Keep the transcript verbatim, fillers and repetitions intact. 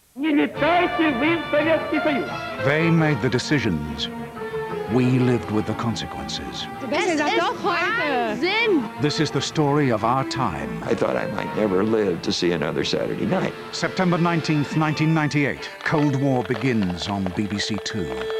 Не летайте вы в Советский Союз. They made the decisions. We lived with the consequences. Das ist doch Wahnsinn! This is the story of our time. I thought I might never live to see another Saturday night. September nineteenth, nineteen ninety-eight. Cold War begins on B B C Two.